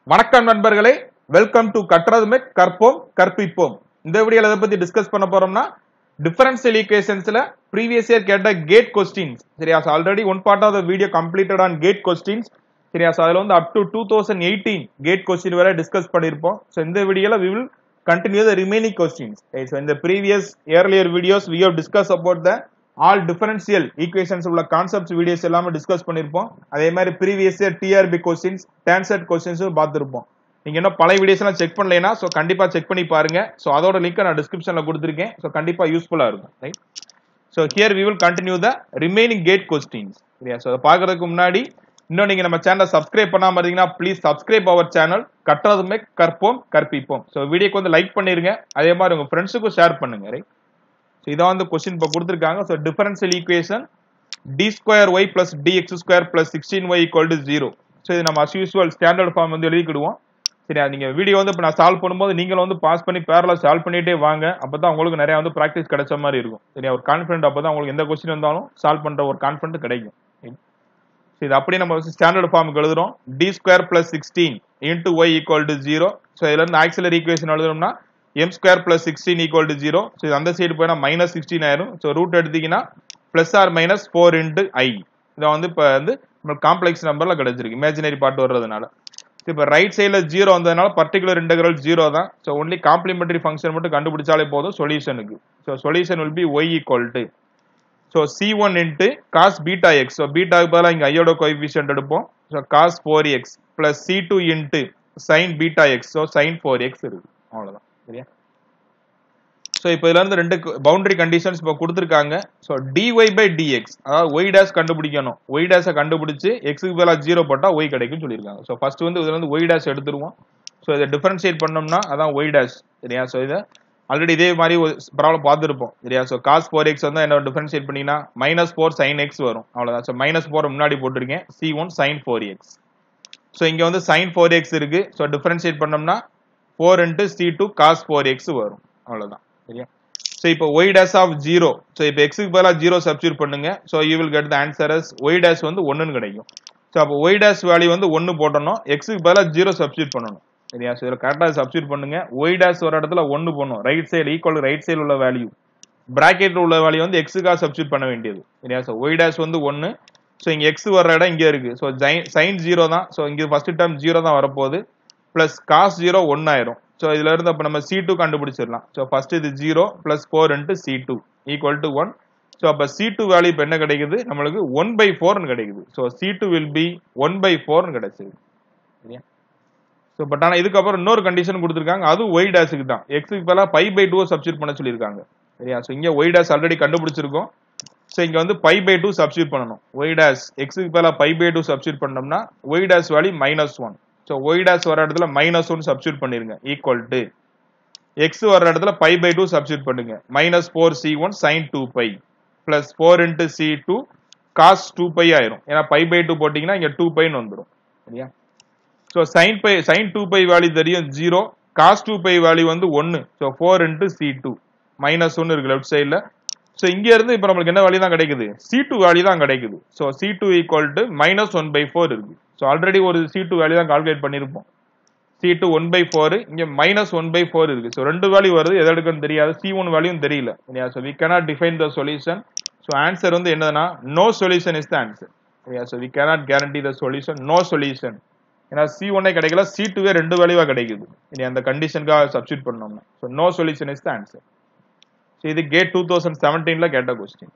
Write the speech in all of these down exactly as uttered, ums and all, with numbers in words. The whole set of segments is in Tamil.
வணக்கம் நண்பர்களே, வெல்கம் டு கற்றதுமே கற்போம் கற்பிப்போம். இந்த வீடியோல எதை பத்தி டிஸ்கஸ் பண்ண போறோம்னா டிஃபரன்ஷியல் ஈக்குவேஷன்ஸ்ல ப்ரீவியஸ் இயர் கேட்ட கேட் கொஸ்டின்ஸ். சரியா? Already one part of the video completed on GATE questions. சரியா? அதுல வந்து up to two thousand eighteen GATE question வரை டிஸ்கஸ் பண்ணிருப்போம். ஸோ இந்த வீடியோல we will continue the remaining questions. So in the previous earlier videos we have discussed about the all differential equations உள்ள கான்செப்ட்ஸ் வீடியோஸ் எல்லாமே டிஸ்கஸ் பண்ணிருப்போம். அதே மாதிரி previous year TRB questions, TANCET கொஸ்டின்ஸும் பார்த்துருப்போம். நீங்க இன்னும் பழைய வீடியோஸ் எல்லாம் செக் பண்ணலைன்னா ஸோ கண்டிப்பா செக் பண்ணி பாருங்க. ஸோ அதோட லிங்க் நான் டிஸ்கிரிப்ஷன்ல கொடுத்துருக்கேன். ஸோ கண்டிப்பா யூஸ்ஃபுல்லா இருக்கும். Right? So here we will continue the remaining GATE questions. சரியா? ஸோ அதை பார்க்கறதுக்கு முன்னாடி இன்னும் நீங்க நம்ம சேனலை சப்ஸ்கிரைப் பண்ணாம இருந்தீங்கன்னா ப்ளீஸ் சப்ஸ்கிரைப் அவர் சேனல் கற்றதுமே கற்போம் கற்பிப்போம். ஸோ வீடியோக்கு வந்து லைக் பண்ணிருங்க. அதே மாதிரி உங்க ஃப்ரெண்ட்ஸுக்கும் ஷேர் பண்ணுங்க. ரைட்? ஸோ இதான் வந்து கொஸ்டின் இப்போ கொடுத்துருக்காங்க. So differential equation D square y plus D x square plus sixteen y equal to zero. So இது நம்ம அஸ் யூஸ்வல் ஸ்டாண்டர்ட் ஃபார்ம் வந்து எழுதிக்கிடுவோம். சரியா? நீங்க வீடியோ வந்து இப்போ நான் சால்வ் பண்ணும்போது நீங்களும் வந்து பாஸ் பண்ணி பேரலா சால்வ் பண்ணிட்டே வாங்க. அப்பதான் உங்களுக்கு நிறைய வந்து ப்ராக்டிஸ் கிடைச்ச மாதிரி இருக்கும். சரியா? ஒரு கான்ஃபிடென்ட் அப்பதான் உங்களுக்கு எந்த கொஸ்டின் வந்தாலும் சால்வ் பண்ற ஒரு கான்ஃபிடென்ட் கிடைக்கும். இது அப்படியே நம்ம ஸ்டாண்டர்ட் ஃபார்முக்கு எழுதுறோம். D square plus sixteen into y equal to zero. So இதுல இருந்து ஆக்சிலரி ஈக்குவேஷன் எழுதுறோம்னா M square plus sixteen equal to zero. So அந்த சைடு போயினா மைனஸ் சிக்ஸ்டீன் ஆயிரும். ஸோ ரூட் எடுத்தீங்கன்னா plus or minus four into i. இதை வந்து இப்போ வந்து நம்மளுக்கு காம்ப்ளெக்ஸ் நம்பர்ல கிடைச்சிருக்கு இமேஜினரி பார்ட் வர்றதுனால. இப்போ ரைட் சைடில் ஜீரோ வந்ததுனால பர்டிகுலர் இன்டெகிரல் ஜீரோ தான். ஸோ ஒன்லி காம்ப்ளிமெண்டரி ஃபங்க்ஷன் மட்டும் கண்டுபிடிச்சாலே போதும் சொல்யூஷனுக்கு. So solution will be y equal to so c one into cos beta x. So பீட்டாவுக்கு பதிலாக இங்கே ஐயோட கோஎஃபிஷியன்ட் எடுப்போம். So cos four x plus c two into sine beta x. So sine four x இருக்கு. அவ்வளோதான். சரியா? ஸோ இப்போ இதுல இருந்து ரெண்டு பவுண்டரி கண்டிஷன்ஸ் இப்போ கொடுத்துருக்காங்க. ஸோ டிஒய் பை டிஎக்ஸ், அதாவது ஒய் டேஷ் கண்டுபிடிக்கணும். ஒய் டேஷை கண்டுபிடிச்சு எக்ஸுக்கு பதிலாக ஜீரோ போட்டால் ஒய் கிடைக்கும் சொல்லியிருக்காங்க. ஸோ ஃபர்ஸ்ட் வந்து இதுல இருந்து ஒய் டேஷ் எடுத்துருவோம். ஸோ இதை டிஃபரன்ஷியேட் பண்ணோம்னா அதான் ஒய் டேஷ். சரியா? ஸோ இதை ஆல்ரெடி இதே மாதிரி ஒரு ப்ராப்ளம் பார்த்துருப்போம். சரியா? ஸோ காஸ் ஃபோர் எக்ஸ் வந்து என்ன டிஃபரன்ஷியேட் பண்ணிங்கன்னா மைனஸ் ஃபோர் சைன் எக்ஸ் வரும். அவ்வளோதான். ஸோ மைனஸ் ஃபோர் முன்னாடி போட்டிருக்கேன். C one sine four x. So இங்கே வந்து சைன் ஃபோர் எக்ஸ் இருக்கு. ஸோ டிஃபரன்ஷியேட் பண்ணோம்னா four into c two cos four x வரும். அவ்வளோதான். சரியா? ஸோ இப்போ y dash of zero. So இப்போ எக்ஸுக்கு பதிலாக ஜீரோ சப்ஸ்டியூட் பண்ணுங்க. So you will get the answer as y dash வந்து ஒன்றுன்னு கிடைக்கும். ஸோ அப்போ ஒய் டேஷ் வேல்யூ வந்து ஒன்று போட்டணும். எக்ஸுக்கு பதிலாக ஜீரோ சப்ஸ்டியூட் பண்ணணும். சரியா? ஸோ இதில் கரெக்டாக சப்ஸ்டியூட் பண்ணுங்க. ஒய் டேஷ் ஒரு இடத்துல ஒன்று பண்ணும். Right side equal right side உள்ள வேல்யூ, பிராக்கெட்ல உள்ள வேல்யூ வந்து எக்ஸுக்காக சப்ஸ்டியூட் பண்ண வேண்டியது. சரியா? ஸோ ஒய் டேஷ் வந்து ஒன்று. ஸோ இங்கே எக்ஸ் வர இடம் இங்கே இருக்கு. ஸோ சைன் ஜீரோ தான். ஸோ இங்கே ஃபர்ஸ்ட் டேர்ம் ஜீரோ தான் வரப்போகுது. பிளஸ் காஸ் ஜீரோ ஒன்று ஆயிரும். ஸோ இதுல இருந்து அப்போ நம்ம சி டூ கண்டுபிடிச்சிடலாம். ஸோ ஃபர்ஸ்ட் இது zero plus four into c two equal to one. So அப்போ சி டூ வேல்யூ இப்போ என்ன கிடைக்குது நம்மளுக்கு ஒன் பை ஃபோர்னு கிடைக்குது. So c two will be one by ஃபோர்னு கிடைச்சது. சரியா? ஸோ பட் ஆனால் இதுக்கப்புறம் இன்னொரு கண்டிஷன் கொடுத்துருக்காங்க. அது ஒய் டேஷுக்கு தான். எக்ஸுக்கு பதிலாக பை பை டூ சப்ஸ்டியூட் பண்ண சொல்லியிருக்காங்க. சரியா? ஸோ இங்கே ஒய் டேஷ் ஆல்ரெடி கண்டுபிடிச்சிருக்கோம். ஸோ இங்கே வந்து பை பை டூ சப்ஸ்டியூட் பண்ணணும். ஒய் டேஷ் எக்ஸுக்கு பதிலாக பை பை டூ சப்ஸ்டியூட் பண்ணோம்னா y dash value minus one. So y dash வர இடத்துல மைனஸ் ஒன் சப்ஸ்டியூட் பண்ணிருங்க. ஈக்குவல் டு எக்ஸ் வர இடத்துல பை பை டூ சப்ஸ்டியூட் பண்ணுங்க. Minus four c one sine two pi plus four into c two cos two pi ஆயிரும். ஏன்னா பை பை டூ போட்டீங்கன்னா இங்கே டூ பைன்னு வந்துடும். சரியா? So sine pi sine two pi value தெரியும் zero. Cos two pi value வந்து ஒன்று. So four into c two minus ஒன்று இருக்கு லெஃப்ட் சைடில். ஸோ இங்க இருந்து இப்போ நம்மளுக்கு என்ன வேல்யூ தான் கிடைக்குது? சி டூ வேல்யூ தான் கிடைக்குது. So c two equal to minus one by four இருக்கு. ஸோ ஆல்ரெடி ஒரு சி டூ வேல்யூ தான் கால்குலேட் பண்ணியிருப்போம். C two one by four, இங்கே மைனஸ் ஒன் பை ஃபோர் இருக்கு. ஸோ ரெண்டு வேல்யூ வருது. எது எடுக்குன்னு தெரியாது. சி ஒன் வேல்யூவும் தெரியல. சரியா? So we cannot define the solution. So answer வந்து என்னதுன்னா no solution is the answer. சரியா? So we cannot guarantee the solution. No solution. ஏன்னா சி ஒன்னே கிடைக்கல, சி டூவே ரெண்டு வேல்யூவா கிடைக்குது. இனி அந்த கண்டிஷனுக்காக சப்ஸ்டியூட் பண்ணோம்னா so no solution is the answer. So இது கேட் டூ தௌசண்ட் செவன்டீன்ல கேட்ட question.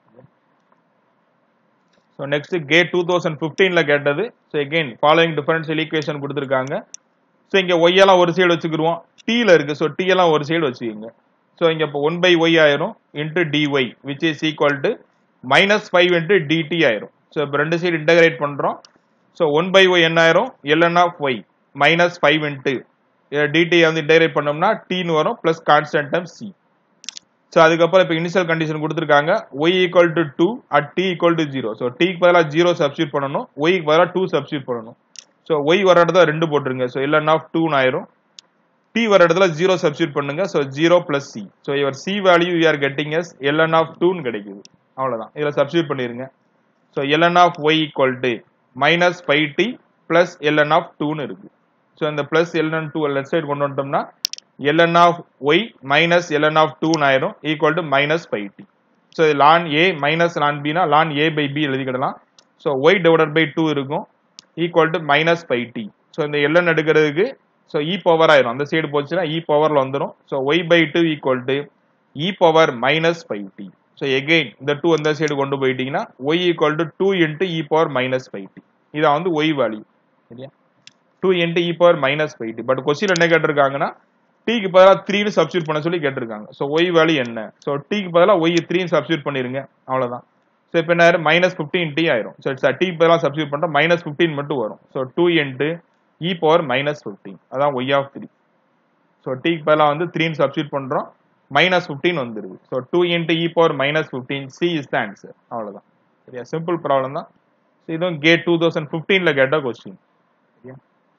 So next GATE two thousand பிப்டீன்ல கேட்டது. So again following differential equation கொடுத்துருக்காங்க. ஸோ இங்கே ஒய் எல்லாம் ஒரு சைடு வச்சுக்கிடுவோம். டீல இருக்கு. ஸோ டி எல்லாம் ஒரு சைடு வச்சுக்கோங்க. ஸோ இங்கே இப்போ ஒன் பை ஒய் ஆயிரும் into dy which is equal to minus five into D T ஆயிரும். ஸோ இப்போ ரெண்டு சைடு இன்டகிரேட் பண்றோம். ஸோ ஒன் பை ஒய் என்ன ஆயிரும் L N of y minus five into D T வந்து இன்டகிரேட் பண்ணோம்னா டீன்னு வரும் plus constant time c. So அதுக்கப்புறம் இப்போ இனிஷியல் கண்டிஷன் கொடுத்துருக்காங்க. Y equal to two at t equal to zero. So டிக்கு பதிலாக ஜீரோ சப்ஸ்டியூட் பண்ணணும். ஒய்க்கு பதிலாக டூ சப்ஸ்டியூட் பண்ணணும். ஸோ ஒய் வர இடத்துல ரெண்டு போட்டுருங்க. ஸோ எல்என் ஆஃப் டூன்னு ஆயிரும். டி வர இடத்துல ஜீரோ சப்ஸ்டியூட் பண்ணுங்க. So zero plus c. So your c value you are getting as L N of டூன்னு கிடைக்குது. அவ்வளோதான். இதில் சப்ஸ்டியூட் பண்ணிருங்க. So L N of y equal to minus five t plus LN of டூன்னு இருக்கு. ஸோ இந்த plus ln two left side கொண்டு வந்துட்டோம்னா ln of y minus ln of two ஆயிரும் equal to minus pi t. So ln A minus ln பினா ln ஏ பை பி எழுதிக்கிடலாம். So y divided by two இருக்கும் equal to minus pi t. So இந்த ln எடுக்கிறதுக்கு ஸோ இ பவர் ஆயிரும், அந்த சைடு போச்சுன்னா இ பவர்ல வந்துடும். So y by two equal to e power minus pi t. So again இந்த டூ அந்த சைடு கொண்டு போயிட்டீங்கன்னா y equal to two into e power minus pi t. இதான் வந்து ஒய் வேல்யூ சரியா, two into e power minus pi D. But question என்ன கேட்டிருக்காங்கன்னா டீக்கு பதிலாக த்ரீன்னு சப்ஸ்டியூட் பண்ண சொல்லி கேட்டிருக்காங்க. ஸோ ஒய் வேல்யூ என்ன, ஸோ டீக்கு பதிலாக ஒய் த்ரீன்னு சப்ஸ்டியூட் பண்ணிருங்க அவ்வளோதான். ஸோ இப்போ என்ன ஆயிரும் மைனஸ் ஃபிஃப்டீன் டி ஆயிரும். ஸோ டீ பதிலாக சப்ஸ்டியூட் பண்ணுறோம் மைனஸ் ஃபிஃப்டீன் மட்டும் வரும். So two into e power minus fifteen அதான் ஒய் ஆஃப் த்ரீ. ஸோ டீக்கு பதிலாக வந்து த்ரீன்னு சப்ஸ்டியூட் பண்ணுறோம் மைனஸ் ஃபிஃப்டீன் வந்துருது. So two into e power minus fifteen c is the answer அவ்வளோதான் சரியா, சிம்பிள் ப்ராப்ளம் தான். ஸோ இதுவும் கேட் டூ தௌசண்ட் ஃபிஃப்டீன்ல கேட்ட கொஸ்டின் சரியா.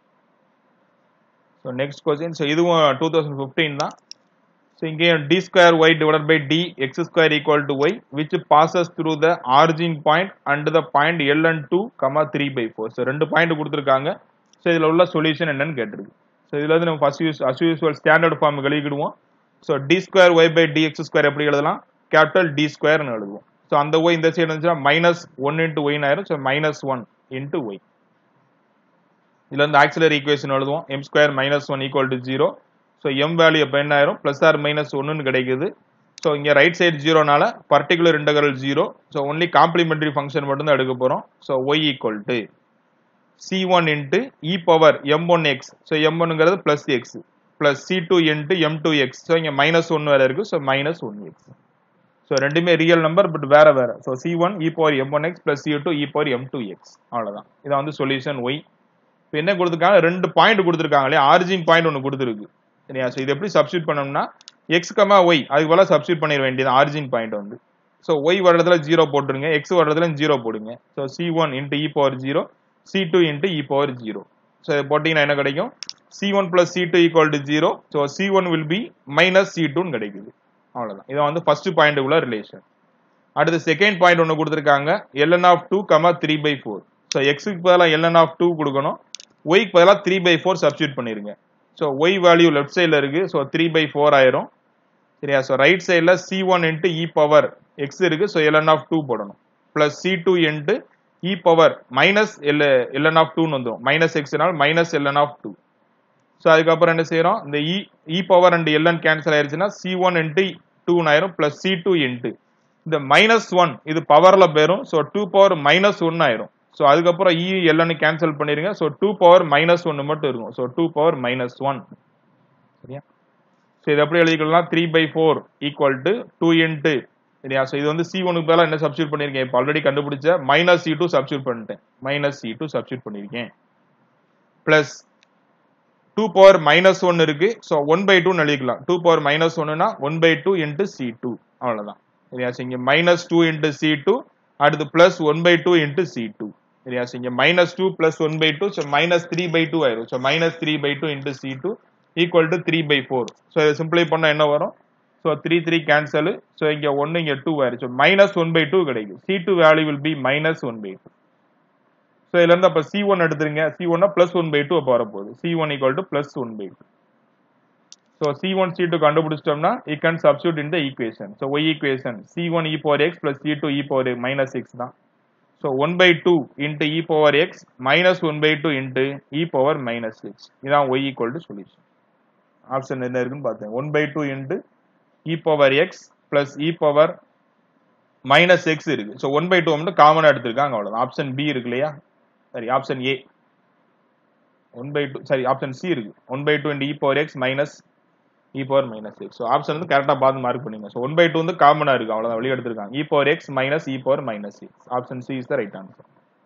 ஸோ நெக்ஸ்ட் கொஸ்டின், ஸோ இதுவும் டூ தௌசண்ட் ஃபிஃப்டீன் தான். ஸோ இங்கேயும் D square y divide by D x square equal to y which passes through the origin point and the point ln two comma three by four. So ரெண்டு பாயிண்ட் கொடுத்துருக்காங்க. ஸோ இதில் உள்ள சொல்யூஷன் என்னன்னு கேட்டிருக்கு. ஸோ இதில் வந்து நம்ம first use as usual standard form எழுதிக்கிடுவோம். So D square y by D x square எப்படி எழுதலாம், கேபிட்டல் டி ஸ்கொயர்னு எழுதுவோம். ஸோ அந்த ஒய் இந்த சைடு இருந்துச்சுன்னா மைனஸ் ஒன் இன்ட்டு ஒய் ஆயிரும். So minus one into y. இதுல இருந்து ஆக்சிலரி ஈக்குவேஷன் எழுதுவோம். M square minus one equal to zero. So m value எப்போ என்ன ஆயிரும் பிளஸ் ஆர் மைனஸ் ஒன்னு கிடைக்குது. ஸோ இங்கே ரைட் சைடு ஜீரோனால particular integral zero. So only complementary function மட்டும் தான் எடுக்க போறோம். So y equal to c one into e power m one x. So m ஒன்னுங்கிறது plus x plus c two into m two x. So இங்கே மைனஸ் ஒன் வேற இருக்கு. So minus one x. So ரெண்டுமே ரியல் நம்பர் பட் வேற வேற. So c one e power m one x plus c two e power m two x அவ்வளோதான். இதான் வந்து சொல்யூஷன் ஒய். இப்போ என்ன கொடுத்துருக்காங்க, ரெண்டு பாயிண்ட் கொடுத்துருக்காங்க இல்லையா, ஆரிஜின் பாயிண்ட் ஒன்று கொடுத்துருக்கு சரியா. ஸோ இது எப்படி சப்ஸ்டியூட் பண்ணோம்னா எக்ஸ் கமா ஒய் அதுக்கு போல சப்ஸ்டியூட் பண்ணிட வேண்டியது ஆரிஜின் பாயிண்ட் வந்து. ஸோ ஒய் வர்றதுல ஜீரோ போட்டுருங்க, எக்ஸ் வர்றதுல ஜீரோ போடுங்க. So c one into e power zero c two into e power zero. So போட்டிங்கன்னா என்ன கிடைக்கும், c one plus c two equal to zero. So c one will be minus c டூன்னு கிடைக்குது அவ்வளோதான். இதான் வந்து ஃபர்ஸ்ட் பாயிண்ட் உள்ள ரிலேஷன். அடுத்து செகண்ட் பாயிண்ட் ஒன்று கொடுத்துருக்காங்க ln of two comma three by four. So எக்ஸுக்கு பதிலாக ln ஆஃப் டூ கொடுக்கணும், ஒய்க்கு பதிலாக த்ரீ பை ஃபோர் சப்ஸ்டியூட் பண்ணிருங்க. ஸோ ஒய் வேல்யூ லெஃப்ட் சைடில் இருக்கு. ஸோ த்ரீ பை ஃபோர் ஆயிரும் சரியா. ஸோ ரைட் சைடில் c one into e power x இருக்கு. ஸோ ln ஆஃப் டூ போடணும் plus c two into e power minus l ln of டூன்னு வந்துடும். மைனஸ் எக்ஸ்னால் minus ln of two. So அதுக்கப்புறம் என்ன செய்யறோம், இந்த e e power and ln cancel ஆயிருச்சுன்னா C one into two ஆயிரும் பிளஸ் சி டூ இன்ட்டு இந்த மைனஸ் ஒன் இது பவர்ல போயிரும். So two power minus one ஆயிரும். ஸோ அதுக்கப்புறம் இ எல்என் கேன்சல் பண்ணிருங்க. ஸோ டூ பவர் மைனஸ் ஒன்னு மட்டும் இருக்கும். So two power minus one சரியா. ஸோ இது எப்படி எழுதிக்கலாம், three by four equal to two into சரியா. ஸோ இது வந்து சி ஒனுக்கு பதிலாக என்ன சப்ஸ்டியூட் பண்ணிருக்கேன், இப்போ ஆல்ரெடி கண்டுபிடிச்ச மைனஸ் சி டூ சப்ஸ்டியூட் பண்ணிட்டேன். மைனஸ் சி டூ சப்ஸ்டியூட் பண்ணிருக்கேன் plus two power minus one இருக்கு. ஸோ ஒன் பை டூ எழுதிக்கலாம். டூ பவர் மைனஸ் ஒன்னுனா one by two into c two அவ்வளோதான் சரியா. இங்க minus two into c two அடுத்து plus one by two into c two சரியா. இங்க minus two plus one by two. So minus three by two ஆயிரும். So minus three by two into c two equal to three by four. So இதை சிம்பிளை பண்ண என்ன வரும், so three three cancel. So இங்க ஒன்னு இங்க டூ ஆயிரும். மைனஸ் ஒன் பை டூ கிடைக்கும். C two value will be minus one by two. So இதுல இருந்து அப்ப சி ஒன் எடுத்துருங்க. சி ஒன்னா பிளஸ் ஒன் பை டூ அப்போ வரப்போகுது. C one equal to plus one by two. So c one c two கண்டுபிடிச்சிட்டோம்னா you can substitute in the equation. So y equation c one e power x plus c two e power minus x தான். So one by two into e power x minus one by two into e power minus x. இதான் y equal to solution. Option என்ன இருக்குன்னு பார்த்தேன். One by two into e power x plus e power minus x இருக்கு. ஸோ ஒன் பை டூ மட்டும் காமனா எடுத்திருக்காங்க அவ்வளவுதான். ஆப்ஷன் பி இருக்கு இல்லையா, சரி option A one by two சரி ஆப்ஷன் சி இருக்கு. One by two into e power x minus e power minus x. So option வந்து கரெக்டா பார்த்து மார்க் பண்ணுங்க. ஸோ ஒன் பை டூ வந்து காமனா இருக்கு அவ்வளவுதான், வெளியே எடுத்திருக்காங்க. E power x minus e power minus x. Option C is the right answer.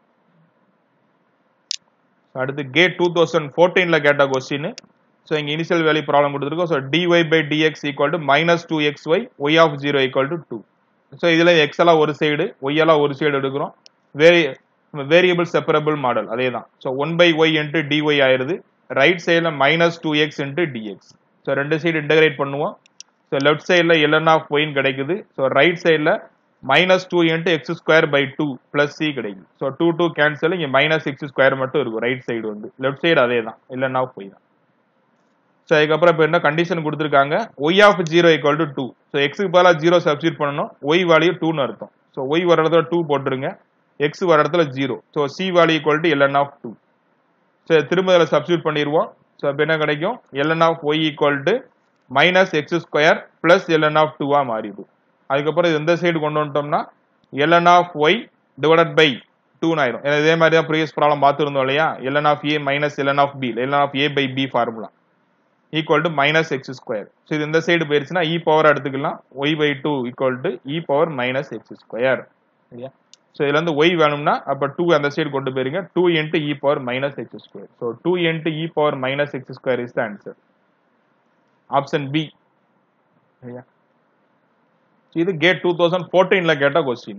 அடுத்து கேட் டூ தௌசண்ட் ஃபோர்டீன்ல கேட்ட கொஸ்டின். ஸோ இங்க இனிஷியல் வேல்யூ ப்ராப்ளம் கொடுத்துருக்கோம். So dy by dx equal to minus two x y y of zero equal to two. So இதுல எக்ஸ் எல்லாம் ஒரு சைடு ஒய் எல்லாம் ஒரு சைடு எடுக்கிறோம். வேரி வேரியபிள் செப்பரபிள் மாடல் அதே தான். So one by y into dy ஆயிருது. ரைட் சைடில் minus two x into dx. So ரெண்டு சைடு இன்டகிரேட் பண்ணுவோம். ஸோ லெஃப்ட் சைடில் எல்என் ஆஃப் ஒய்ன்னு கிடைக்குது. ஸோ ரைட் சைடில் minus two into x square by two plus c கிடைக்கும். ஸோ டூ டூ கேன்சல், இங்கே மைனஸ் எக்ஸ் ஸ்கொயர் மட்டும் இருக்கும் ரைட் சைடு வந்து, லெஃப்ட் சைடு அதே தான், இல்லைன்னா போய் தான். ஸோ அதுக்கப்புறம் இப்போ என்ன கண்டிஷன் கொடுத்துருக்காங்க, y of zero equal to two. So எக்ஸுக்கு பதிலாக ஜீரோ சப்ஸ்டியூட் பண்ணணும், ஒய் வேல்யூ டூன்னு அர்த்தம். ஸோ ஒய் வர இடத்துல டூ போட்டுருங்க, எக்ஸ் வர இடத்துல zero. So c value equal to ln of two. So திரும்ப அதில் சப்ஸ்டியூட் பண்ணிடுவோம். ஸோ இப்போ என்ன கிடைக்கும், ln of y equal to minus x square plus LN of டூவா மாறிடும். அதுக்கப்புறம் இது எந்த சைடு கொண்டு வந்துட்டோம்னா ln of y divided by டூன்னு ஆயிரும். இதே மாதிரி தான் ப்ரீவியஸ் ப்ராப்ளம் பார்த்துருந்தோம் இல்லையா, ln of a minus ln of b, ln of a by b formula equal to minus x square. So இது இந்த சைடு போயிருச்சுன்னா இ பவர் எடுத்துக்கலாம், y by two equal to e power minus x square. சரியா? ஸோ இதுல இருந்து ஒய் வேணும்னா அப்போ டூ அந்த சைடு கொண்டு போயிருங்க, two into e power minus x square. So two into e power minus x square is the answer. Option B. சரியா? இது கேட் டூ தௌசண்ட் ஃபோர்டீன்ல கேட்ட கொஸ்டின்.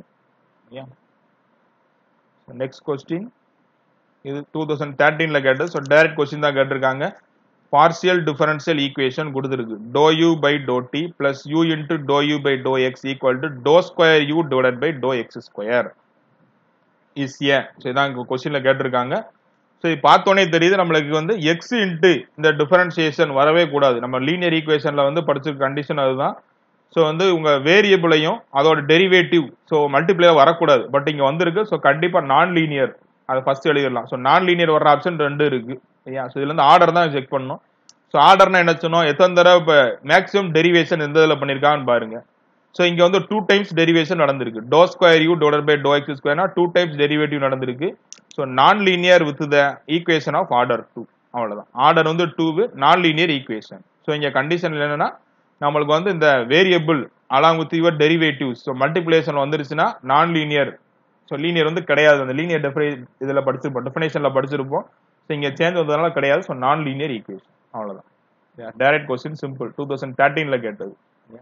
நெக்ஸ்ட் கொஸ்டின் இது டூ தௌசண்ட் தேர்ட்டீன்ல கேட்டது. ஸோ டைரக்ட் கொஸ்டின் தான் கேட்டிருக்காங்க. பார்சியல் டிஃபரன்ஷியல் ஈக்குவேஷன் கொடுத்துருக்கு, do u by do t plus u into do u by do x equal to do square u divided by do x square is a. So இதான் கொஸ்டின்ல கேட்டிருக்காங்க. ஸோ இது பார்த்தோன்னே தெரியுது நம்மளுக்கு வந்து எக்ஸ் இன்ட்டு இந்த டிஃபரன்சியேஷன் வரவே கூடாது. நம்ம லீனியர் ஈக்குவேஷன்ல வந்து படிச்சிருக்க கண்டிஷன் அதுதான். ஸோ வந்து உங்க வேரியபிளையும் அதோட டெரிவேட்டிவ் ஸோ மல்டிப்ளேயர் வரக்கூடாது. பட் இங்க வந்திருக்கு. ஸோ கண்டிப்பா நான் லீனியர் அதை ஃபர்ஸ்ட் எழுதிடலாம். ஸோ நான் லீனியர் வர ஆப்ஷன் ரெண்டு இருக்கு. சரியா? ஸோ இதுல இருந்து ஆர்டர் தான் செக் பண்ணணும். ஸோ ஆர்டர்னா என்ன சொன்னோம், எத்தனை தடவை இப்போ மேக்ஸிமம் டெரிவேஷன் எந்த இதில் பண்ணியிருக்கான்னு பாருங்க. ஸோ இங்க வந்து டூ டைம்ஸ் டெரிவேஷன் நடந்திருக்கு. Do square u divided by do x ஸ்கொயர்னா டூ டைம்ஸ் டெரிவேட்டிவ் நடந்திருக்கு. So non linear with the equation of order two. அவ்வளவுதான். ஆர்டர் வந்து two non linear equation. So இங்க கண்டிஷன் என்னன்னா நம்மளுக்கு வந்து இந்த variable along with your derivatives so multiplication வந்துருச்சுன்னா நான் லீனியர். ஸோ லீனியர் வந்து கிடையாது, அந்த லீனியர் டெஃபி இதுல படிச்சிருப்போம், டெஃபினேஷன்ல படிச்சிருப்போம். ஸோ இங்க சேஞ்ச் வந்ததுனால கிடையாது. So non linear equation. அவ்வளவுதான். Direct question simple, two thousand தேர்ட்டீன்ல கேட்டது.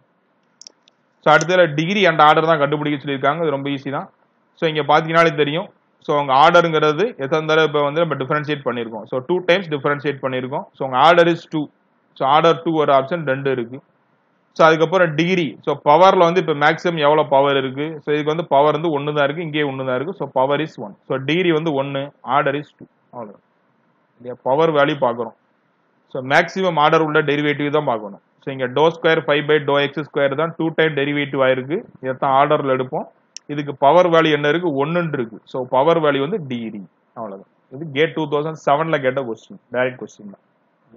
ஸோ அடுத்ததுல டிகிரி அண்ட் ஆர்டர் தான் கண்டுபிடிக்க சொல்லியிருக்காங்க. அது ரொம்ப ஈஸி தான். ஸோ இங்க பாத்தீங்கன்னாலே தெரியும். ஸோ உங்க ஆர்டருங்கிறது எத்தனை தடவை இப்போ வந்து நம்ம டிஃபரன்ஷியேட் பண்ணியிருக்கோம். ஸோ டூ டைம்ஸ் டிஃபரன்ஷியேட் பண்ணியிருக்கோம். ஸோ உங்க order is two. So order two ஒரு ஆப்ஷன் ரெண்டு இருக்கு. ஸோ அதுக்கப்புறம் டிகிரி. ஸோ பவர்ல வந்து இப்போ மேக்ஸிமம் எவ்வளோ பவர் இருக்கு. ஸோ இதுக்கு வந்து பவர் வந்து ஒன்று தான் இருக்கு, இங்கே ஒன்று தான் இருக்கு. So power is one. So degree வந்து ஒன்று, ஆர்டர் இஸ் டூ. அவ்வளோதான். இல்லையா? பவர் வேல்யூ பார்க்குறோம். ஸோ மேக்ஸிமம் ஆர்டர் உள்ள டெரிவேட்டிவ் தான் பார்க்கணும். ஸோ இங்கே do square five by do x square தான் டூ டைம் டெரிவேட்டிவ் ஆயிருக்கு. இதைத்தான் ஆர்டர்ல எடுப்போம். இதுக்கு பவர் வேல்யூ என்ன இருக்கு, ஒன்னு இருக்கு. ஸோ பவர் வேல்யூ வந்து டிகிரி. அவ்வளவுதான். இது கேட் டூ தௌசண்ட் செவன்ல கேட்ட கொஸ்டின், டைரக்ட் கொஸ்டின் தான்.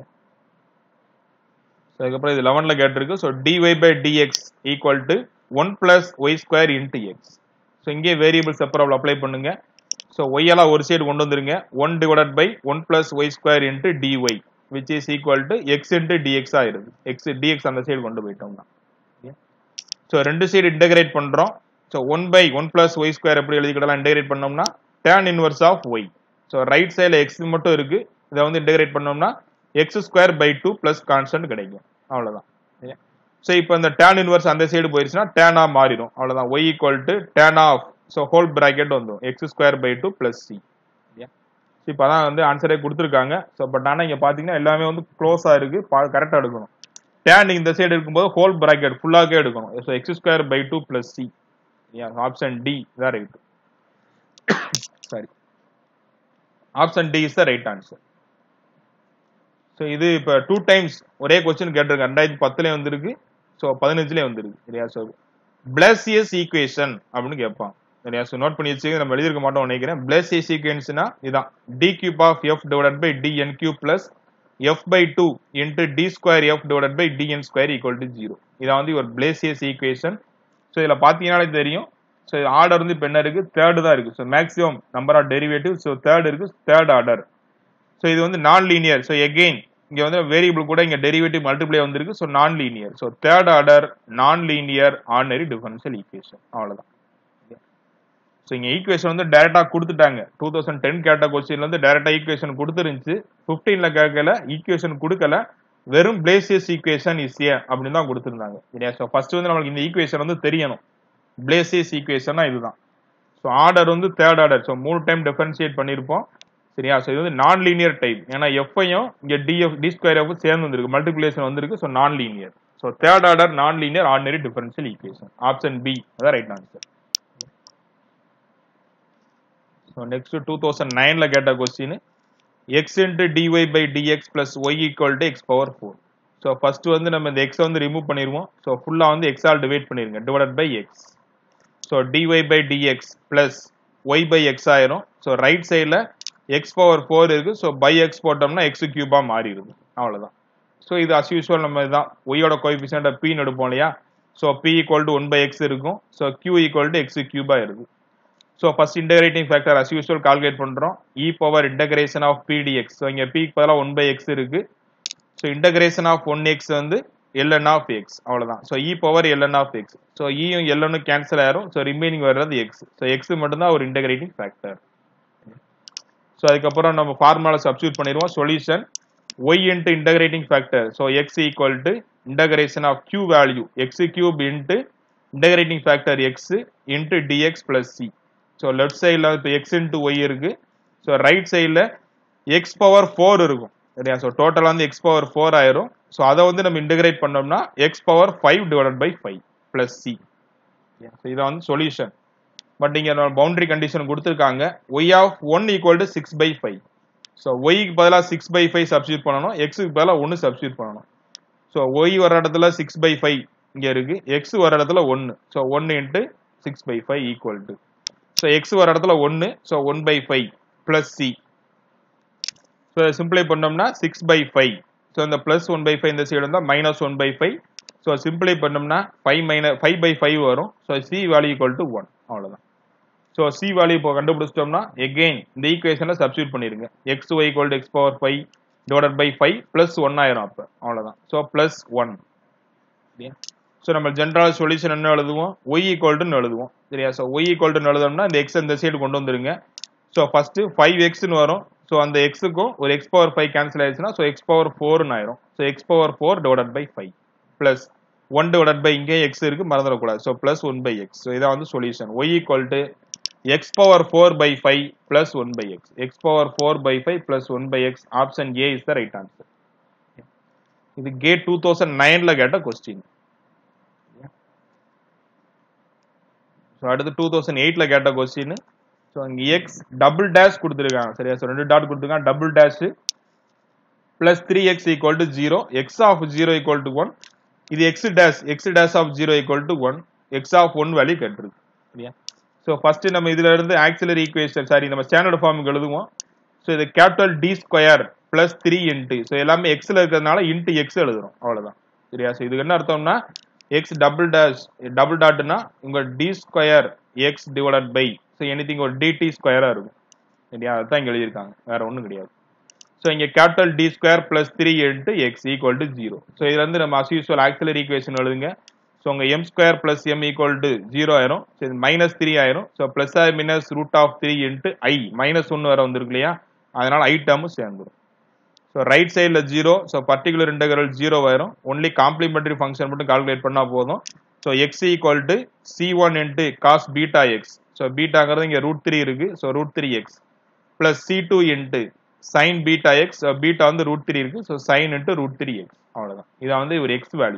அதுக்கப்புறம் இது லெவன்ல கேட்டிருக்கு. So dy by dx equal to one plus y square into x. So இங்கே வேரியபிள் செப்பரபிள் அப்ளை பண்ணுங்க. ஸோ ஒய் எல்லாம் ஒரு சைடு கொண்டு வந்துருங்க. One divided by one plus y square into dy which is equal to x into dx ஆயிருது. எக்ஸ் டிஎக்ஸ் அந்த சைடு கொண்டு போயிட்டோம்னா. ஸோ ரெண்டு சைடு இன்டகிரேட் பண்றோம். So one by one plus y square எப்படி எழுதிக்கிடலாம், இன்டகிரேட் பண்ணோம்னா tan inverse of y. So right சைடில் எக்ஸ் மட்டும் இருக்கு. இதை வந்து இன்டகிரேட் பண்ணோம்னா x square by two plus constant கிடைக்கும். அவ்வளவுதான். ஸோ இப்போ இந்த tan இன்வர்ஸ் அந்த சைடு போயிருச்சுன்னா tan ஆஃப் மாறிடும். அவ்வளவுதான். Y equal to tan of so whole bracket வந்துடும் x square by two plus c. இப்போ அதான் வந்து ஆன்சரே கொடுத்துருக்காங்க. ஸோ பட் ஆனால் இங்கே பார்த்தீங்கன்னா எல்லாமே வந்து க்ளோஸாக இருக்கு, கரெக்டாக எடுக்கணும். tan இந்த சைடு இருக்கும்போது ஹோல் பிராக்கெட் ஃபுல்லாகவே எடுக்கணும். So x square by two plus c. Option D தான் right. Sorry, option D is the right answer. So இது இப்போ டூ டைம்ஸ் ஒரே கொஸ்டின் கேட்டிருக்கேன். ரெண்டாயிரத்தி பத்துலேயே வந்திருக்கு, ஸோ பதினஞ்சுலேயே வந்திருக்கு. சரியா? ஸோ பிளேசியஸ் ஈக்குவேஷன் அப்படின்னு கேட்பான். சரியா? ஸோ நோட் பண்ணி வச்சு நம்ம எழுதிருக்க மாட்டோம் நினைக்கிறேன். பிளேசியஸ் ஈக்குவேஷன்னா இதான் d cube of f divided by d n cube plus f by two into d square f divided by d n square equal to zero. இதான் வந்து ஒரு பிளேசியஸ் ஈக்குவேஷன். ஸோ இதில் பார்த்தீங்கன்னாலே தெரியும். ஸோ ஆர்டர் வந்து இப்போ என்ன இருக்கு, தேர்டு தான் இருக்கு. So maximum number of derivative. So third இருக்கு, தேர்ட் ஆர்டர். ஸோ இது வந்து நான் லீனியர். ஸோ எகெயின் இங்க வந்து வேரியபிள் கூட இங்க டெரிவேட்டிவ் மல்டிப்ளை வந்திருக்கு. So non linear. So third order non linear ordinary differential equation. அவ்வளவுதான். ஸோ இங்க ஈக்குவேஷன் வந்து டைரக்டா கொடுத்துட்டாங்க. டூ தௌசண்ட் டென் கேட்ட கொஸ்டின்ல வந்து டைரக்டா ஈக்குவேஷன் கொடுத்துருந்துச்சு. பிப்டீன்ல கேட்கல, ஈக்குவேஷன் கொடுக்கல, வெறும் பிளேசியஸ் ஈக்குவேஷன் இஸ் ஏ அப்படின்னு தான் கொடுத்துருந்தாங்க. சரியா? ஸோ ஃபர்ஸ்ட் வந்து நம்மளுக்கு இந்த ஈக்குவேஷன் வந்து தெரியணும். பிளேசியஸ் ஈக்குவேஷன்னா இதுதான். ஸோ ஆர்டர் வந்து தேர்ட் ஆர்டர். ஸோ மூணு டைம் டிஃபரன்ஷியேட் பண்ணியிருப்போம். சரியா? ஸோ இது வந்து நான் லீனியர் டைப். ஏன்னா எஃப்ஐயும் இங்க டிஎஃப் டி ஸ்கொயர் எஃப் சேர்ந்து வந்திருக்கு, மல்டிபிளேஷன் வந்திருக்கு. So non linear. So third order non linear ordinary differential equation. Option B அதான் right answer. So next two thousand nine ல கேட்ட question x into dy by dx plus y equal to x power four. So first வந்து நம்ம இந்த x வந்து ரிமூவ் பண்ணிடுவோம். So ஃபுல்லா வந்து x ஆல் டிவைட் பண்ணிருங்க divided by x. So dy by dx plus y by x ஆயிரும். So ரைட் சைடுல x power four இருக்கு. So by x போட்டோம்னா x cube ஆ மாறிடுது. அவ்வளவுதான். So இது as usual நம்ம இதான் y ஓட கோஎஃபிஷியன்ட் p ன்னு எடுப்போம் இல்லையா? So p equal to one by x இருக்கும். So q equal to x cube ஆ இருக்கு. So first integrating factor as usual calculate பண்றோம் e power integration of p dx. So இங்க p க்கு பதிலா one by x இருக்கு. So integration of one x வந்து ln of x அவ்வளவுதான். So e power ln of x. So e யும் ln ம் கேன்சல் ஆயிரும். So remaining வர்றது x. So x மட்டும் தான் ஒரு integrating factor. So அதுக்கு அப்புறம் நம்ம ஃபார்முலா சப்ஸ்டிட்யூட் பண்ணிடுவோம். Solution y into integrating factor. So x equal to integration of q value x cube into integrating factor x into dx plus c. So left side ல இப்போ x into y இருக்கு. So right side ல x power four இருக்கும். சரியா? So total வந்து x power four ஆயிரும். So அதை வந்து நம்ம integrate பண்ணோம்னா x power five divided by five plus c. So இத வந்து சொல்யூஷன். பட் இங்க பவுண்டரி கண்டிஷன் கொடுத்திருக்காங்க y of one equal to six by five. So y க்கு பதிலா six by five சப்ஸ்டிட்யூட் பண்ணனும். x க்கு பதிலா one சப்ஸ்டிட்யூட் பண்ணனும். So y வர இடத்துல six by five இங்க இருக்கு. x வர இடத்துல one. So one into six by five equal to. So x வர இடத்துல one. So one by five plus c. So சிம்பிளை பண்ணோம்னா six by five. So இந்த plus one by five இந்த சைடு வந்தா minus one by five. So சிம்பிளை பண்ணோம்னா five minus five by five வரும். So c value equal to one. அவ்வளவுதான். So c value இப்போ கண்டுபிடிச்சிட்டோம்னா again இந்த ஈக்குவேஷன்ல சப்ஸ்டிட்யூட் பண்ணிருங்க. xy equal to x power five divided by five plus one ஆயிரும் அப்ப. அவ்வளவுதான். So plus one. So நம்ம ஜெனரல் சொல்யூஷன் என்ன எழுதுவோம்? y equal to ன்னு எழுதுவோம். சரியா? So y equal to ன்னு எழுதோம்னா இந்த x இந்த சைடு கொண்டு வந்துருங்க. So first five x ன்னு வரும். So அந்த x க்கும் ஒரு x power five கேன்சல் ஆயிடுச்சுனா so x power four ன்னு ஆயிரும். So x power four divided by five plus one divided by இங்கே x இருக்கு மறந்துட கூடாது. So plus one by x. So இதான் வந்து solution. y equal to x power four by five plus one by x. X power four by five plus one by x. Option A is the right answer. இது gate two thousand nine ல கேட்ட question. So அடுத்து two thousand eight ல கேட்ட question. So அங்க x double dash கொடுத்திருக்காங்க. சரியா? So ரெண்டு டாட் கொடுத்திருக்காங்க. double dash plus three x equal to zero. X of zero equal to one. இது x dash x dash of zero equal to one. X of one value கேட்டிருக்கு. சரியா? So first நம்ம இதுல இருந்து auxiliary equation சாரி நம்ம ஸ்டாண்டர்ட் ஃபார்முக்கு எழுதுவோம். So இது capital D square plus three into. So எல்லாமே x ல இருக்கிறதுனால into x எழுதுறோம். அவ்வளவுதான். சரியா? So இதுக்கு என்ன அர்த்தம்னா x double dash double dotனா உங்க d square x divided by so anything ஒரு dt square ஆ இருக்கும். சரியா? அதான் இங்க எழுதிருக்காங்க. வேற ஒண்ணும் கிடையாது. So இங்க capital D square plus three into x equal to zero. So இதுல இருந்து நம்ம as usual auxiliary equation எழுதுங்க. So உங்க m square plus m equal to zero ஆயிரும். So இது minus three ஆயிரும். So plus or minus root of three into I minus one வர வந்திருக்கு இல்லையா? அதனால I term சேர்ந்துரும். So right side ல zero. So particular integral zero ஆயிரும். Only complementary function மட்டும் கால்குலேட் பண்ணா போதும். So x equal to c one into cos beta x. So betaங்கிறது இங்க root three இருக்கு. So root three x plus c two into sin beta x. So beta வந்து root three இருக்கு. So sin into root three x. அவ்வளவுதான். இதான் வந்து ஒரு x வேல்யூ.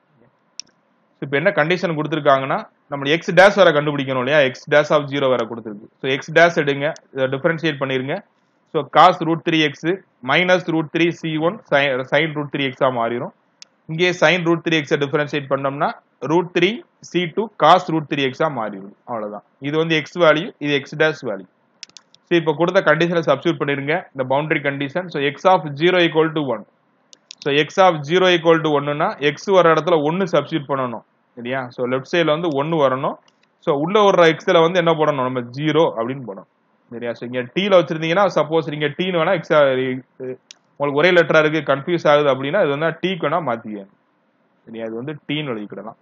இப்போ என்ன கண்டிஷன் கொடுத்திருக்காங்கன்னா நம்ம x dash வர கண்டுபிடிக்கணும் இல்லையா? x dash of zero வர கொடுத்திருக்கு. So x dash எடுங்க. இத டிஃபரன்ஷியேட் பண்ணிருங்க. So cos root three x minus root three c one sin root three x ஆ மாறிரும். இங்கே sin root three x differentiate பண்ணோம்னா root three c two cos root three x ஆ மாறிரும். அவ்வளவுதான். இது வந்து x வேல்யூ, இது x dash வேல்யூ. So இப்போ கொடுத்த கண்டிஷனை சப்ஸ்டிட்யூட் பண்ணிருங்க. இந்த boundary condition. So x of zero equal to one. So x of zero equal to one னா x வர இடத்துல one சப்ஸ்டிட்யூட் பண்ணனும். சரியா? So லெஃப்ட் சைடுல வந்து one வரணும். So உள்ள வர x ல வந்து என்ன போடணும்? நம்ம zero அப்படினு போடணும். சரியா? So இங்க t ல வச்சிருந்தீங்கன்னா சப்போஸ் நீங்க t ன்னு வேணா x உங்களுக்கு ஒரே லெட்டரா இருக்கு கன்ஃபியூஸ் ஆகுது அப்படினா இது வந்து t க்கு வேணா மாத்திக்கங்க. சரியா? இது வந்து t ன்னு எழுதிக்கலாம்.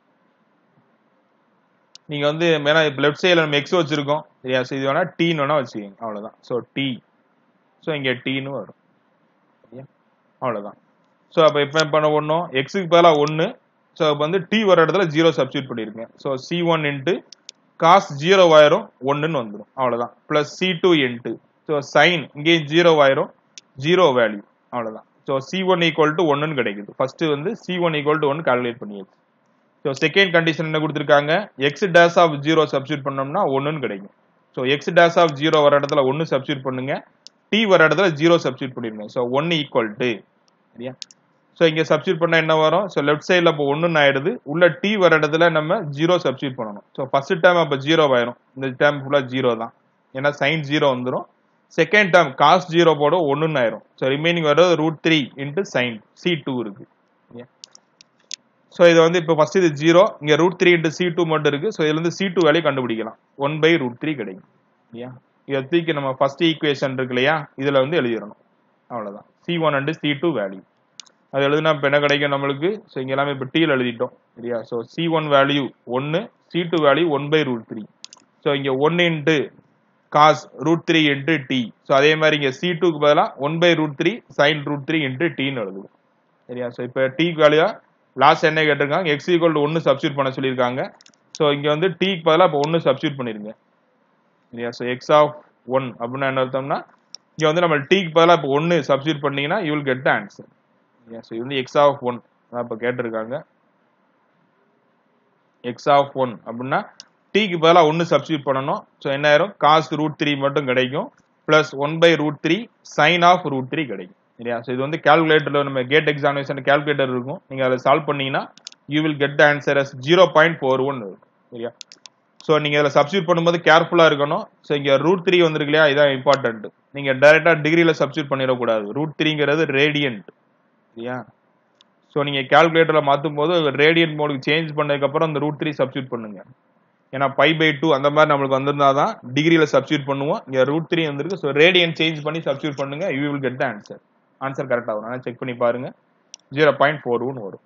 நீங்க வந்து மேல லெஃப்ட் சைடுல நம்ம x வச்சிருக்கோம். சரியா? So இது வேணா t ன்னு வேணா வச்சுக்கங்க. அவ்வளவுதான். So t. So இங்க t ன்னு வரும். சரியா? அவ்வளவுதான். So அப்ப இப்ப என்ன பண்ண போறோம்? x க்கு பதிலா one. So வந்து t வர இடத்துல zero சப்ஸ்டிட்யூட் பண்ணிருக்கேன். So c one into cos zero ஆயிரும் one ன்னு வந்துரும். அவ்வளவுதான். plus c two into so sin இங்கே zero ஆயிரும் zero வேல்யூ. அவ்வளவுதான். So c one equal to one ன்னு கிடைக்குது. ஃபர்ஸ்ட் வந்து c one equal to one calculate பண்ணியாச்சு. So செகண்ட் கண்டிஷன் என்ன கொடுத்திருக்காங்க? x dash of zero substitute பண்ணோம்னா one ன்னு கிடைக்கும். So x dash of zero வர இடத்துல ஒன்று சப்ஸ்டியூட் பண்ணுங்க, டி வர இடத்துல ஜீரோ சப்ஸ்டியூட் பண்ணிருங்க. ஸோ ஒன்று ஈக்குவல் டு சரியா. ஸோ இங்க சப்ஸ்டியூட் பண்ணா என்ன வரும்? ஸோ லெஃப்ட் சைடில் இப்போ ஒன்றுன்னு ஆயிடுது, உள்ள டி வர இடத்துல நம்ம ஜீரோ சப்ஸ்டியூட் பண்ணணும். ஸோ ஃபர்ஸ்ட் டேர்ம் அப்போ ஜீரோ ஆயிரும், இந்த டேர்ம் ஃபுல்லாக ஜீரோ தான், ஏன்னா சைன் ஜீரோ வந்துடும். செகண்ட் டேர்ம் காஸ் ஜீரோ போட ஒன்றுன்னு ஆயிரும். ஸோ ரிமைனிங் வர்றது root three into sine c two இருக்கு. ஸோ இது வந்து இப்போ ஃபர்ஸ்ட் இது ஜீரோ, இங்க root three into c two மட்டும் இருக்கு. ஸோ இதுல இருந்து சி டூ வேல்யூ கண்டுபிடிக்கலாம், ஒன் பை ரூட் த்ரீ கிடைக்கும். இல்லையா, இதை தூக்கி நம்ம ஃபர்ஸ்ட் ஈக்குவேஷன் இருக்கு இல்லையா, இதுல வந்து எழுதிடணும். அவ்வளவுதான், c one and c two value அது எழுதுனா இப்போ என்ன கிடைக்கும் நம்மளுக்கு? ஸோ இங்க எல்லாமே இப்போ டீல எழுதிட்டோம் இல்லையா. ஸோ சி ஒன் வேல்யூ ஒன்று, c two value one by root three. So இங்க one into cos root three into t. So அதே மாதிரி இங்க சி டூக்கு பதிலாக one by root three sine root three into டின்னு எழுதுவோம் சரியா. ஸோ இப்போ டி வேல்யூ லாஸ்ட் என்ன கேட்டிருக்காங்க, எக்ஸ் ஈக்குவல் டு ஒன்று சப்ஸ்டியூட் பண்ண சொல்லியிருக்காங்க. ஸோ இங்க வந்து டிக்கு பதிலாக இப்போ ஒன்று சப்ஸ்டியூட் பண்ணிருங்க இல்லையா. ஸோ எக்ஸ் ஆஃப் ஒன் அப்படின்னா என்ன அர்த்தம்னா, இங்க வந்து நம்ம டிக்கு பதிலாக இப்போ ஒன்று சப்ஸ்டியூட் பண்ணீங்கன்னா you will get the answer. So இது வந்து எக்ஸ் ஆஃப் ஒன் தான் இப்போ கேட்டிருக்காங்க. எக்ஸ் ஆஃப் ஒன் அப்படின்னா டிக்கு பதிலாக ஒன்று சப்ஸ்டியூட் பண்ணணும். ஸோ என்ன ஆயிரும், காஸ் ரூட் த்ரீ மட்டும் கிடைக்கும், plus one by root three sine of root three கிடைக்கும் இல்லையா. ஸோ இது வந்து கால்குலேட்டர்ல நம்ம கேட் எக்ஸாமினேஷன் கால்குலேட்டர் இருக்கும், நீங்க அதை சால்வ் பண்ணீங்கன்னா you will get the answer as zero point four one இருக்கும் சரியா. ஸோ நீங்க இதில் சப்ஸ்டியூட் பண்ணும்போது கேர்ஃபுல்லா இருக்கணும். ஸோ இங்க ரூட் த்ரீ வந்திருக்கு இல்லையா, இதான் இம்பார்ட்டன்ட். நீங்க டைரக்டா டிகிரியில சப்ஸ்டியூட் பண்ணிடக்கூடாது, ரூட் த்ரீங்கிறது ரேடியன்ட் சரியா. ஸோ நீங்க கால்குலேட்டர்ல மாற்றும் போது ரேடியன்ட் மோடுக்கு சேஞ்ச் பண்ணதுக்கு அப்புறம் அந்த ரூட் த்ரீ சப்ஸ்டியூட் பண்ணுங்க. ஏன்னா பை பை டூ அந்த மாதிரி நம்மளுக்கு வந்திருந்தாதான் டிகிரியில சப்ஸ்டியூட் பண்ணுவோம். இங்க ரூட் த்ரீ வந்திருக்கு, ஸோ ரேடியன்ட் சேஞ்ச் பண்ணி சப்ஸ்டியூட் பண்ணுங்க, you will get the answer. Answer கரெக்டா வரும், ஆனால் செக் பண்ணி பாருங்க, ஜீரோ பாயிண்ட் ஃபோர் ஒன் வரும்.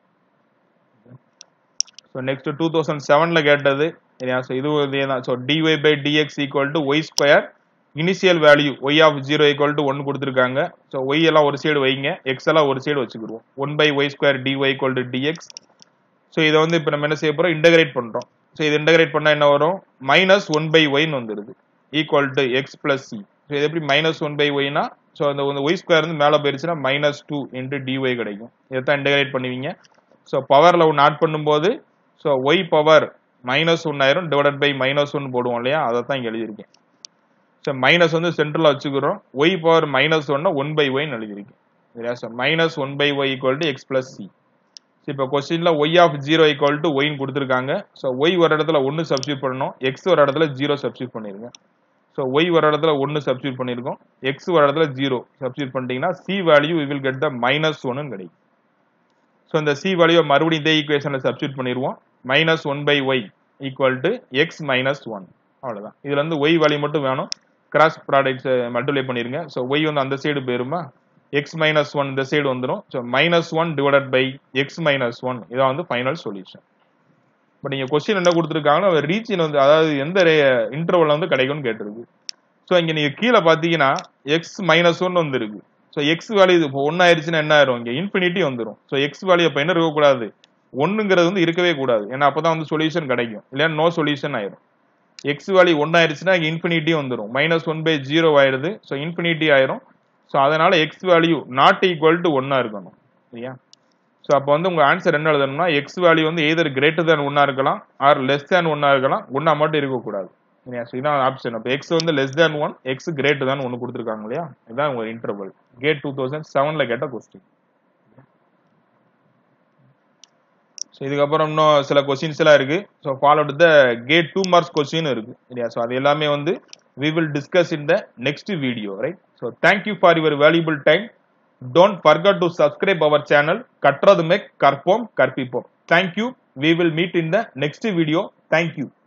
ஸோ நெக்ஸ்ட் டூ தௌசண்ட் செவன்ல கேட்டது சரியா. ஸோ இது இதே தான். So dy by dx equal to y square, initial value y of zero equal to one கொடுத்துருக்காங்க. ஸோ ஒய் எல்லாம் ஒரு சைடு வைங்க, எக்ஸ் எல்லாம் ஒரு சைடு வச்சுக்கிடுவோம். One by y square dy equal to dx. So இதை வந்து இப்போ நம்ம என்ன செய்ய போறோம், இன்டகிரேட் பண்றோம். ஸோ இது இன்டகிரேட் பண்ணா என்ன வரும், மைனஸ் ஒன் பை ஒய்னு வந்துருது, equal to x plus c. So இது எப்படி மைனஸ் ஒன் பை ஒய்னா, ஸோ அந்த ஒய் ஸ்கொயர் வந்து மேலே போயிருச்சுன்னா மைனஸ் டூ இன்ட்டு டிஒய் கிடைக்கும். இதை தான் இன்டகிரேட் பண்ணுவீங்க. ஸோ பவர்ல ஒன்று ஆட் பண்ணும்போது so y power minus one ஆயிரும், டிவைடட் பை மைனஸ் ஒன் போடுவோம் இல்லையா, அதை தான் இங்கே எழுதியிருக்கேன். ஸோ மைனஸ் வந்து சென்ட்ரல் வச்சுக்கிறோம், ஒய் பவர் மைனஸ் ஒன்னா ஒன் பை ஒய்னு எழுதியிருக்கேன் சரியா. So minus one by y equal to x plus c. இப்போ கொஸ்டின்ல y of zero equal to ஒய்னு கொடுத்துருக்காங்க. ஸோ ஒய் ஒரு இடத்துல ஒன்று சப்ஸ்டியூட் பண்ணணும், எக்ஸ் ஒரு இடத்துல ஜீரோ சப்ஸ்டியூட் பண்ணிருங்க. ஸோ ஒய் ஒரு இடத்துல ஒன்று சப்ஸ்டியூட் பண்ணிருக்கோம், எக்ஸ் ஒரு இடத்துல ஜீரோ சப்ஸ்டியூட் பண்ணிட்டீங்கன்னா c value we will get the minus ஒன்னு கிடைக்கும். ஸோ இந்த சி வேல்யூ மறுபடியும் இதே ஈக்குவேஷன்ல சப்ஸ்டியூட் பண்ணிடுவோம், minus one by y equal to x minus one. அவ்வளோதான். இதுல இருந்து ஒய் வேல்யூ மட்டும் வேணும், கிராஸ் ப்ராடக்ட் மல்டிப்ளை பண்ணிருங்க. ஸோ ஒய் வந்து அந்த சைடு போயிருமா, எக்ஸ் மைனஸ் ஒன் இந்த சைடு வந்துடும். So minus one divided by x minus one, இதான் வந்து ஃபைனல் சொல்யூஷன். பட் நீங்க கொஸ்டின் என்ன கொடுத்துருக்காங்கன்னா ரீஜன் வந்து அதாவது எந்த இன்டர்வல் வந்து கிடைக்கும்னு கேட்டிருக்கு. ஸோ இங்க நீங்க கீழே பாத்தீங்கன்னா எக்ஸ் மைனஸ் ஒன் வந்து இருக்கு. ஸோ எக்ஸ் வேல்யூ இப்போ ஒன்னு ஆயிடுச்சுன்னா என்ன ஆயிரும், இங்க இன்ஃபினிட்டி வந்துடும். ஸோ எக்ஸ் வேல்யூ இப்போ என்ன இருக்கக்கூடாது, ஒன்னுங்கிறது வந்து இருக்கவே கூடாது, ஏன்னா அப்பதான் வந்து சொல்யூஷன் கிடைக்கும், இல்லையா நோ சொல்யூஷன் ஆயிரும். எக்ஸ் வேல்யூ ஒன்னு ஆயிடுச்சுன்னா இங்க இன்ஃபினிட்டி வந்துடும், மைனஸ் ஒன் பை ஜீரோ ஆயிடுது. ஸோ இன்ஃபினிட்டி ஆயிரும். ஸோ அதனால x value not equal to ஒன்னா இருக்கணும் இல்லையா. ஸோ அப்போ வந்து உங்க ஆன்சர் என்ன எழுதணும்னா, எக்ஸ் வேல்யூ வந்து எதர் கிரேட்டர் தேன் ஒன்னா இருக்கலாம் ஆர் லெஸ் தேன் ஒன்னா இருக்கலாம், ஒன்னா மட்டும் இருக்கக்கூடாது இல்லையா. ஸோ இதான் ஆப்ஷன். அப்போ எக்ஸ் வந்து less than one, x greater than ஒன்னு கொடுத்துருக்காங்க இல்லையா. இதுதான் உங்க இன்டர்வல். கேட் டூ தௌசண்ட் செவன்ல கேட்ட கொஸ்டின். ஸோ இதுக்கப்புறம் இன்னும் சில கொஸ்டின்ஸ் எல்லாம் இருக்கு. So follow the GATE two marks question இருக்கு இல்லையா. ஸோ அது எல்லாமே வந்து we will discuss in the next video, right? So thank you for your valuable time. Don't forget to subscribe our channel Katradumek Karpom Karpipom. Thank you. We will meet in the next video. Thank you.